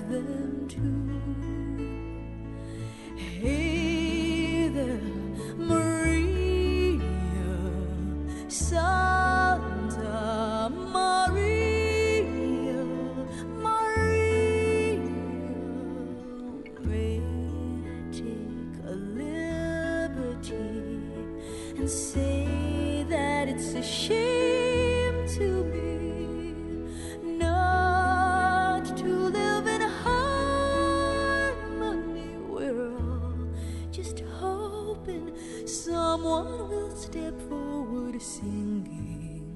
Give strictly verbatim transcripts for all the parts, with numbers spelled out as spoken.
them too. Hey there, Maria, Santa Maria, Maria. May I take a liberty and say that it's a shame to me not to live in harmony. We're all just hoping someone will step forward singing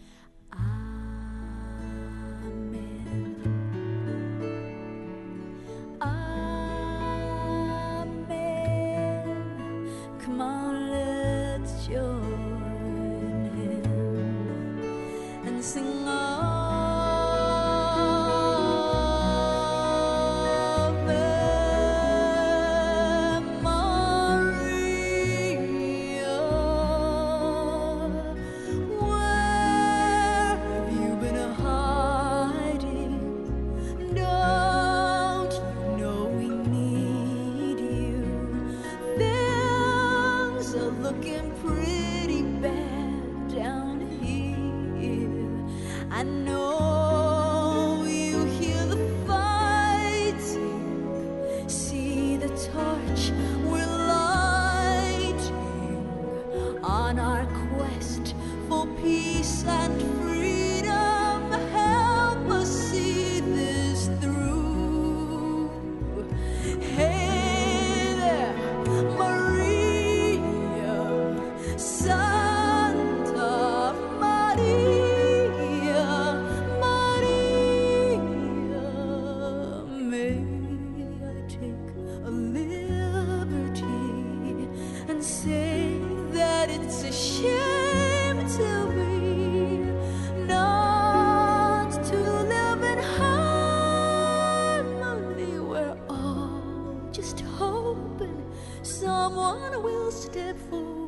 Amen. Amen. Come on, let's join him and sing Ave Maria. Where have you been hiding? Don't you know we need you? Things are looking pretty bad down here. I know you hear the fighting, see the torch we're lighting on our quest for peace and freedom. Help us see this through. Hey there, Maria, Santa Maria, Maria. May I take a liberty and say that it's a shame to me not to live in harmony. We're all just hoping someone will step forward